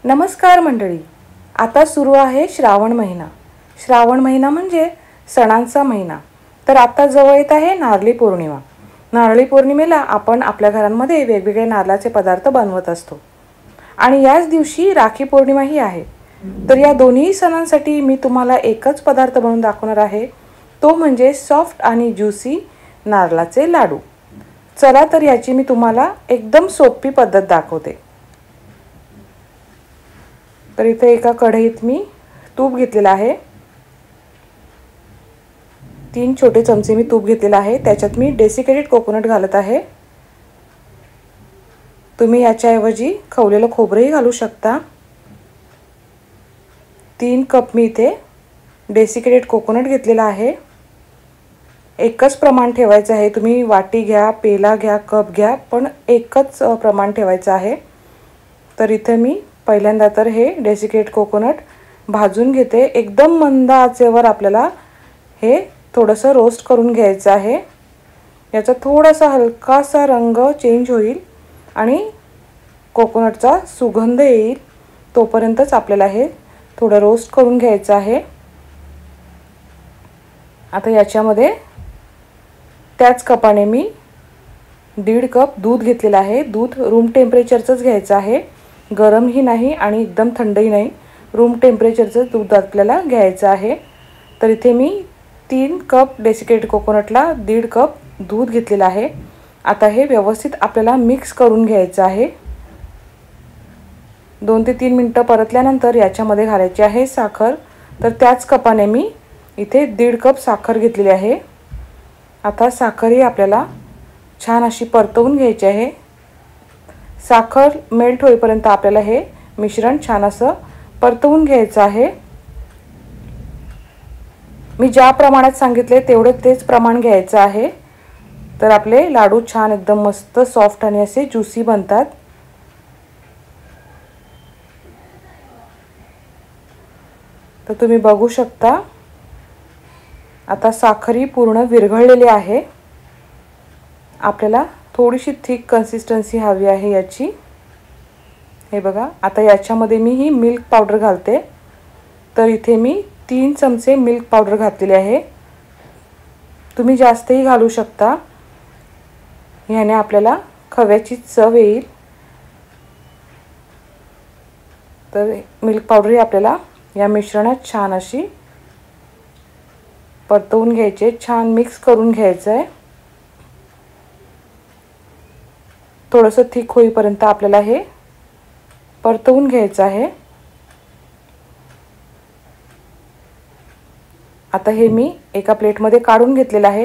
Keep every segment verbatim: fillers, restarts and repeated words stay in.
नमस्कार मंडळी, आता सुरू आहे श्रावण महिना. श्रावण महिना म्हणजे सणांचा महिना. तर आता जवळ येत आहे नारळी पौर्णिमा. नारळी पौर्णिमेला आपण आपल्या घरांमध्ये वेगवेगळे नारळाचे पदार्थ बनवत असतो आणि याच दिवशी राखी पौर्णिमाही आहे. तर या दोन्ही सणांसाठी मी तुम्हाला एकच पदार्थ बनवून दाखवणार आहे, तो म्हणजे सॉफ्ट आणि ज्युसी नारळाचे लाडू. चला तर याची मी तुम्हाला एकदम सोपी पद्धत दाखवते. तर इथे एका कढईत मी तूप घेतलेलं आहे. तीन छोटे चमचे मी तूप घेतलेलं आहे. त्याच्यात मी डेसिकेटेड कोकोनट घालत आहे. तुम्ही याच्याऐवजी खवलेलं खोबरंही घालू शकता. तीन कप मी इथे डेसिकेटेड कोकोनट घेतलेला आहे. एकच प्रमाण ठेवायचं आहे. तुम्ही वाटी घ्या, पेला घ्या, कप घ्या, पण एकच प्रमाण ठेवायचं आहे. तर इथे मी पहिल्यांदा तर हे डेसिकेटेड कोकोनट भाजून घेते. एकदम मंद आचेवर आपल्याला हे थोडंसं रोस्ट करून घ्यायचं आहे. याचा थोडासा हलकासा रंग चेंज होईल आणि कोकोनटचा सुगंध येईल, तोपर्यंतच आपल्याला हे थोडं रोस्ट करून घ्यायचं आहे. आता याच्यामध्ये त्याच कपाने मी दीड कप दूध घेतलेलं आहे. दूध रूम टेम्परेचरचंच घ्यायचं आहे, गरमही नाही आणि एकदम थंडही नाही. रूम टेम्परेचरचं दूध आपल्याला घ्यायचं आहे. तर इथे मी तीन कप डेसिकेटेड कोकोनटला दीड कप दूध घेतलेलं आहे. आता हे व्यवस्थित आपल्याला मिक्स करून घ्यायचं आहे. दोन ते तीन मिनटं परतल्यानंतर याच्यामध्ये घालायची आहे साखर. तर त्याच कपाने मी इथे दीड कप साखर घेतलेली आहे. आता साखरही आपल्याला छान अशी परतवून घ्यायची आहे. साखर मेल्ट होईपर्यंत आपल्याला हे मिश्रण छान असं परतवून घ्यायचं आहे. मी ज्या प्रमाणात सांगितले तेवढं तेच प्रमाण घ्यायचं आहे. तर आपले लाडू छान एकदम मस्त सॉफ्ट आणि असे ज्युसी बनतात. तर तुम्ही बघू शकता आता साखरही पूर्ण विरघळलेली आहे. आपल्याला थोडीशी थिक कन्सिस्टन्सी हवी आहे याची. हे बघा, आता याच्यामध्ये मी ही मिल्क पावडर घालते. तर इथे मी तीन चमचे मिल्क पावडर घातलेली आहे. तुम्ही जास्तही घालू शकता. ह्याने आपल्याला खव्याची चव येईल. तर मिल्क पावडर ही आपल्याला या मिश्रणात छान अशी परतवून घ्यायची, छान मिक्स करून घ्यायचं आहे. थोडंसं थिक होईपर्यंत आपल्याला हे परतवून घ्यायचं आहे. आता हे मी एका प्लेटमध्ये काढून घेतलेलं आहे.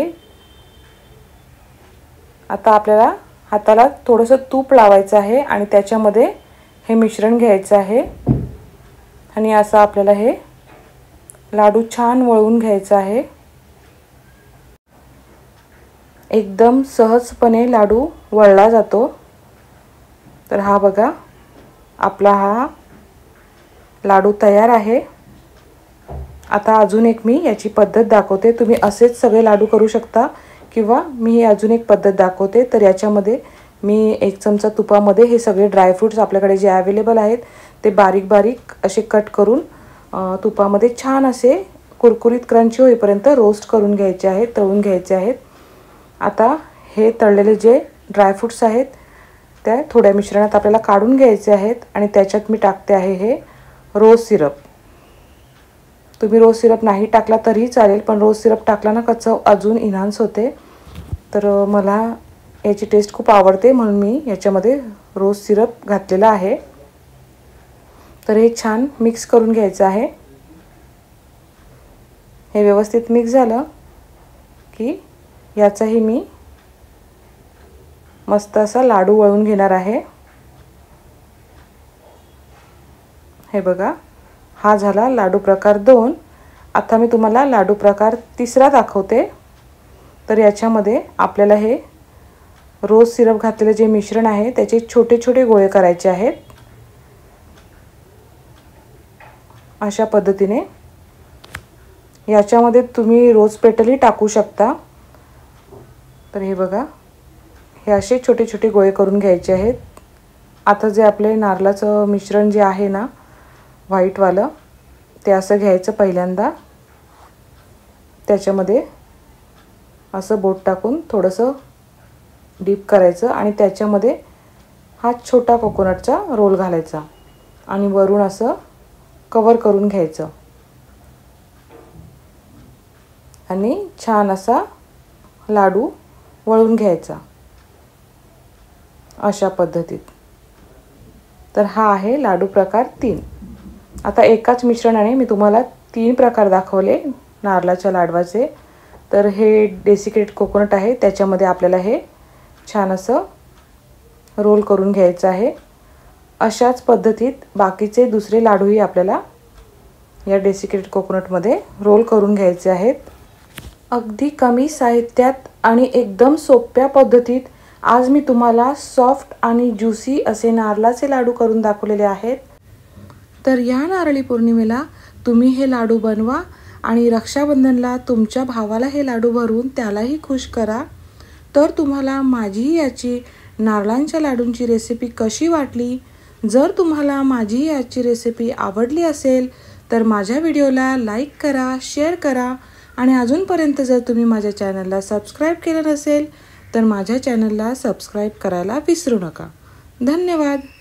आता आपल्याला हाताला थोडंसं तूप लावायचं आहे आणि त्याच्यामध्ये हे मिश्रण घ्यायचं आहे आणि असं आपल्याला हे लाडू छान वळवून घ्यायचं आहे. एकदम सहजपणे लाडू वळला जातो. तर हा बघा, आपला हा लाडू तयार आहे. आता अजून एक मी याची पद्धत दाखवते. तुम्ही असेच सगळे लाडू करू शकता किंवा मी ही अजून एक पद्धत दाखवते. तर याच्यामध्ये मी एक चमचा तुपामध्ये हे सगळे ड्रायफ्रूट्स आपल्याकडे जे अवेलेबल आहेत ते बारीक बारीक असे कट करून तुपामध्ये छान असे कुरकुरीत क्रंची होईपर्यंत रोस्ट करून घ्यायचे आहेत, तळून घ्यायचे आहेत. आता हे तळलेले जे ड्रायफ्रूट्स आहेत त्या थोड्या मिश्रणात आपल्याला काढून घ्यायचे आहेत आणि त्याच्यात मी टाकते आहे हे रोज सिरप. तुम्ही रोज सिरप नाही टाकला तरीही चालेल, पण रोज सिरप टाकला ना का चव अजून इन्हान्स होते. तर मला याची टेस्ट खूप आवडते म्हणून मी याच्यामध्ये रोज सिरप घातलेला आहे. तर हे छान मिक्स करून घ्यायचं आहे. हे व्यवस्थित मिक्स झालं की याचाही मी मस्त असा लाडू वळून घेणार आहे. हे बघा, हा झाला लाडू प्रकार दोन. आता मी तुम्हाला लाडू प्रकार तिसरा दाखवते. तर याच्यामध्ये आपल्याला हे रोज सिरप घातलेले जे मिश्रण आहे त्याचे छोटे छोटे गोळे करायचे आहेत. अशा पद्धतीने याच्यामध्ये तुम्ही रोज पेटलही टाकू शकता. तर हे बघा, हे असे छोटे छोटे गोळे करून घ्यायचे आहेत आता जे आपले नारळाचं मिश्रण जे आहे ना व्हाईटवालं, ते असं घ्यायचं पहिल्यांदा, त्याच्यामध्ये असं बोट टाकून थोडंसं डीप करायचं आणि त्याच्यामध्ये हा छोटा कोकोनटचा रोल घालायचा आणि वरून असं कवर करून घ्यायचं आणि छान असा लाडू वळून घ्यायचा अशा पद्धतीत. तर हा आहे लाडू प्रकार तीन. आता एकाच मिश्रणाने मी तुम्हाला तीन प्रकार दाखवले नारळाच्या लाडवाचे. तर हे डेसिकेटेड कोकोनट आहे, त्याच्यामध्ये आपल्याला हे छान असं रोल करून घ्यायचं आहे. अशाच पद्धतीत बाकीचे दुसरे लाडूही आपल्याला या डेसिकेटेड कोकोनटमध्ये रोल करून घ्यायचे आहेत. अगदी कमी साहित्यात आणि एकदम सोप्या पद्धतीत आज मी तुम्हाला सॉफ्ट आणि ज्युसी असे नारळाचे लाडू करून दाखवलेले आहेत. तर या नारळी पौर्णिमेला तुम्ही हे लाडू बनवा आणि रक्षाबंधनला तुमच्या भावाला हे लाडू भरून त्यालाही खुश करा. तर तुम्हाला माझी याची नारळांच्या लाडूंची रेसिपी कशी वाटली? जर तुम्हाला माझी याची रेसिपी आवडली असेल तर माझ्या व्हिडिओला लाईक करा, शेअर करा आणि अजूनपर्यंत जर तुम्ही माझ्या चॅनलला सबस्क्राईब केलं नसेल तर माझ्या चॅनलला सबस्क्राईब करायला विसरू नका. धन्यवाद.